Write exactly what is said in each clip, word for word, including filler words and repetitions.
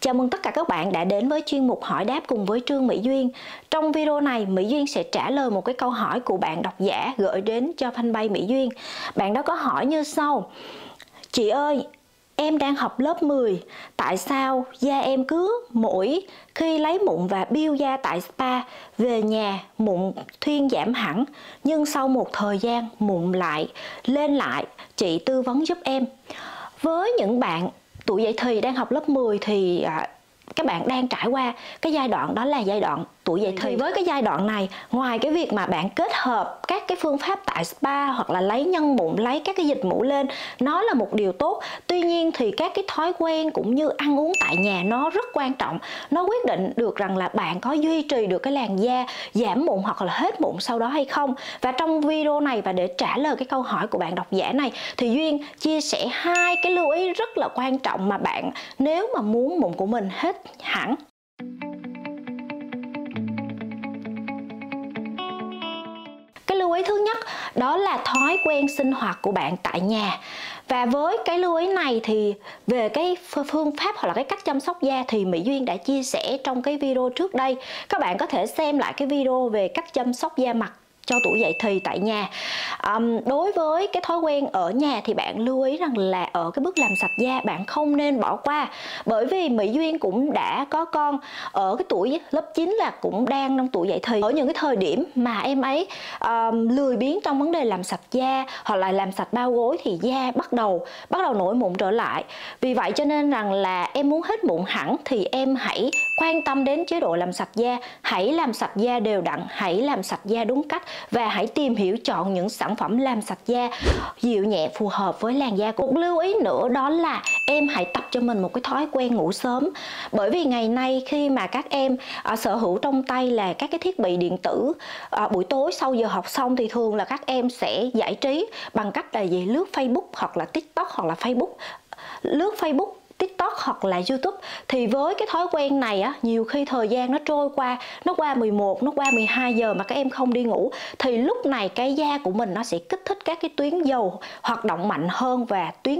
Chào mừng tất cả các bạn đã đến với chuyên mục hỏi đáp cùng với Trương Mỹ Duyên. Trong video này, Mỹ Duyên sẽ trả lời một cái câu hỏi của bạn độc giả gửi đến cho fanpage Mỹ Duyên. Bạn đó có hỏi như sau: Chị ơi, em đang học lớp mười, tại sao da em cứ mỗi khi lấy mụn và biêu da tại spa, về nhà mụn thuyên giảm hẳn, nhưng sau một thời gian mụn lại lên lại, chị tư vấn giúp em. Với những bạn tuổi dậy thì đang học lớp mười thì à, các bạn đang trải qua cái giai đoạn đó là giai đoạn tuổi dậy thì. Với cái giai đoạn này, ngoài cái việc mà bạn kết hợp các cái phương pháp tại spa hoặc là lấy nhân mụn, lấy các cái dịch mũ lên, nó là một điều tốt. Tuy nhiên thì các cái thói quen cũng như ăn uống tại nhà nó rất quan trọng. Nó quyết định được rằng là bạn có duy trì được cái làn da giảm mụn hoặc là hết mụn sau đó hay không. Và trong video này, và để trả lời cái câu hỏi của bạn độc giả này, thì Duyên chia sẻ hai cái lưu ý rất là quan trọng mà bạn nếu mà muốn mụn của mình hết hẳn. Cái lưu ý thứ nhất đó là thói quen sinh hoạt của bạn tại nhà. Và với cái lưu ý này thì về cái phương pháp hoặc là cái cách chăm sóc da thì Mỹ Duyên đã chia sẻ trong cái video trước đây. Các bạn có thể xem lại cái video về cách chăm sóc da mặt cho tuổi dậy thì tại nhà. Um, đối với cái thói quen ở nhà thì bạn lưu ý rằng là ở cái bước làm sạch da bạn không nên bỏ qua. Bởi vì Mỹ Duyên cũng đã có con ở cái tuổi lớp chín, là cũng đang trong tuổi dậy thì. Ở những cái thời điểm mà em ấy um, lười biếng trong vấn đề làm sạch da hoặc là làm sạch bao gối thì da bắt đầu bắt đầu nổi mụn trở lại. Vì vậy cho nên rằng là em muốn hết mụn hẳn thì em hãy quan tâm đến chế độ làm sạch da. Hãy làm sạch da đều đặn, hãy làm sạch da đúng cách, và hãy tìm hiểu chọn những sản phẩm làm sạch da dịu nhẹ phù hợp với làn da. Một lưu ý nữa đó là em hãy tập cho mình một cái thói quen ngủ sớm. Bởi vì ngày nay khi mà các em à, sở hữu trong tay là các cái thiết bị điện tử, à, buổi tối sau giờ học xong thì thường là các em sẽ giải trí bằng cách là gì? Lướt Facebook hoặc là TikTok hoặc là Facebook lướt Facebook TikTok hoặc là YouTube. Thì với cái thói quen này á, nhiều khi thời gian nó trôi qua, nó qua mười một, nó qua mười hai giờ mà các em không đi ngủ, thì lúc này cái da của mình nó sẽ kích thích các cái tuyến dầu hoạt động mạnh hơn, và tuyến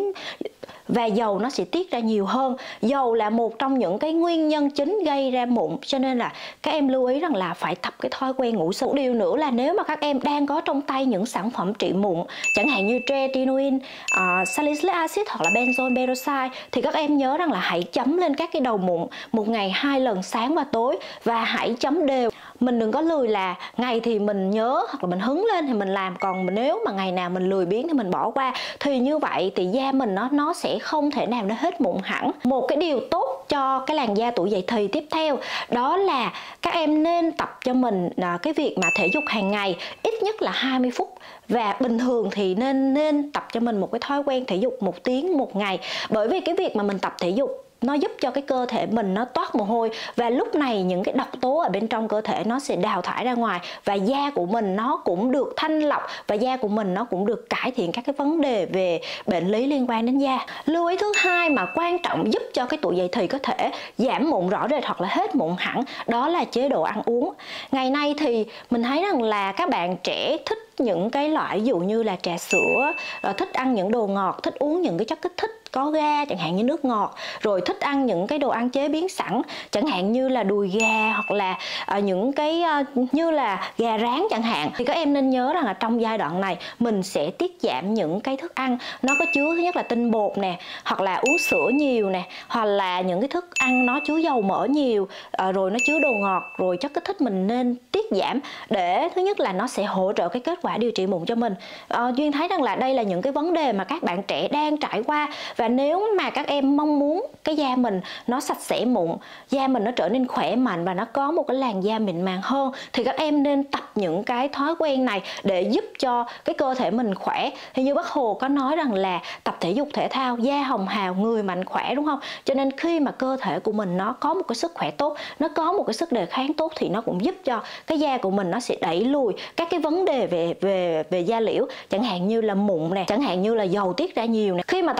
và dầu nó sẽ tiết ra nhiều hơn. Dầu là một trong những cái nguyên nhân chính gây ra mụn, cho nên là các em lưu ý rằng là phải tập cái thói quen ngủ sớm. Điều nữa là nếu mà các em đang có trong tay những sản phẩm trị mụn, chẳng hạn như tretinoin, uh, salicylic acid hoặc là benzoyl peroxide, thì các em nhớ rằng là hãy chấm lên các cái đầu mụn một ngày hai lần, sáng và tối, và hãy chấm đều. Mình đừng có lười là ngày thì mình nhớ hoặc là mình hứng lên thì mình làm, còn nếu mà ngày nào mình lười biếng thì mình bỏ qua, thì như vậy thì da mình nó nó sẽ không thể nào nó hết mụn hẳn. Một cái điều tốt cho cái làn da tuổi dậy thì tiếp theo đó là các em nên tập cho mình à, cái việc mà thể dục hàng ngày ít nhất là hai mươi phút. Và bình thường thì nên nên tập cho mình một cái thói quen thể dục một tiếng một ngày. Bởi vì cái việc mà mình tập thể dục nó giúp cho cái cơ thể mình nó toát mồ hôi, và lúc này những cái độc tố ở bên trong cơ thể nó sẽ đào thải ra ngoài, và da của mình nó cũng được thanh lọc, và da của mình nó cũng được cải thiện các cái vấn đề về bệnh lý liên quan đến da. Lưu ý thứ hai mà quan trọng giúp cho cái tuổi dậy thì có thể giảm mụn rõ rệt hoặc là hết mụn hẳn, đó là chế độ ăn uống. Ngày nay thì mình thấy rằng là các bạn trẻ thích những cái loại ví dụ như là trà sữa, thích ăn những đồ ngọt, thích uống những cái chất kích thích có ga chẳng hạn như nước ngọt, rồi thích ăn những cái đồ ăn chế biến sẵn chẳng hạn như là đùi gà hoặc là uh, những cái uh, như là gà rán chẳng hạn. Thì các em nên nhớ rằng là trong giai đoạn này mình sẽ tiết giảm những cái thức ăn nó có chứa thứ nhất là tinh bột nè, hoặc là uống sữa nhiều nè, hoặc là những cái thức ăn nó chứa dầu mỡ nhiều, uh, rồi nó chứa đồ ngọt, rồi chất kích thích mình nên tiết giảm, để thứ nhất là nó sẽ hỗ trợ cái kết quả điều trị mụn cho mình. uh, Duyên thấy rằng là đây là những cái vấn đề mà các bạn trẻ đang trải qua. Và nếu mà các em mong muốn cái da mình nó sạch sẽ mụn, da mình nó trở nên khỏe mạnh và nó có một cái làn da mịn màng hơn, thì các em nên tập những cái thói quen này để giúp cho cái cơ thể mình khỏe. Thì như bác Hồ có nói rằng là tập thể dục thể thao, da hồng hào, người mạnh khỏe, đúng không? Cho nên khi mà cơ thể của mình nó có một cái sức khỏe tốt, nó có một cái sức đề kháng tốt, thì nó cũng giúp cho cái da của mình nó sẽ đẩy lùi các cái vấn đề về về về da liễu, chẳng hạn như là mụn nè, chẳng hạn như là dầu tiết ra nhiều nè. Khi mà tập thể dục thì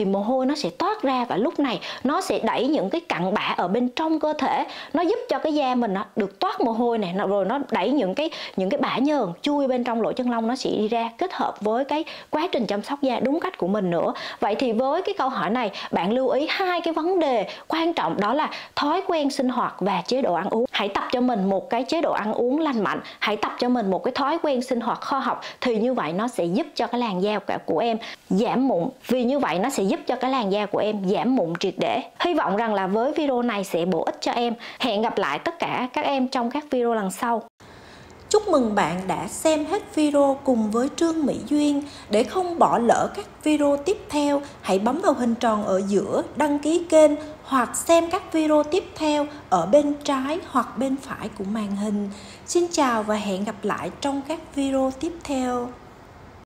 thì mồ hôi nó sẽ toát ra, và lúc này nó sẽ đẩy những cái cặn bã ở bên trong cơ thể, nó giúp cho cái da mình được toát mồ hôi này, rồi nó đẩy những cái những cái bã nhờn chui bên trong lỗ chân lông nó sẽ đi ra, kết hợp với cái quá trình chăm sóc da đúng cách của mình nữa. Vậy thì với cái câu hỏi này, bạn lưu ý hai cái vấn đề quan trọng, đó là thói quen sinh hoạt và chế độ ăn uống. Hãy tập cho mình một cái chế độ ăn uống lành mạnh, hãy tập cho mình một cái thói quen sinh hoạt khoa học, thì như vậy nó sẽ giúp cho cái làn da của em giảm mụn. Vì như vậy nó sẽ giúp cho cái làn da của em giảm mụn triệt để. Hy vọng rằng là với video này sẽ bổ ích cho em. Hẹn gặp lại tất cả các em trong các video lần sau. Chúc mừng bạn đã xem hết video cùng với Trương Mỹ Duyên. Để không bỏ lỡ các video tiếp theo, hãy bấm vào hình tròn ở giữa đăng ký kênh, hoặc xem các video tiếp theo ở bên trái hoặc bên phải của màn hình. Xin chào và hẹn gặp lại trong các video tiếp theo.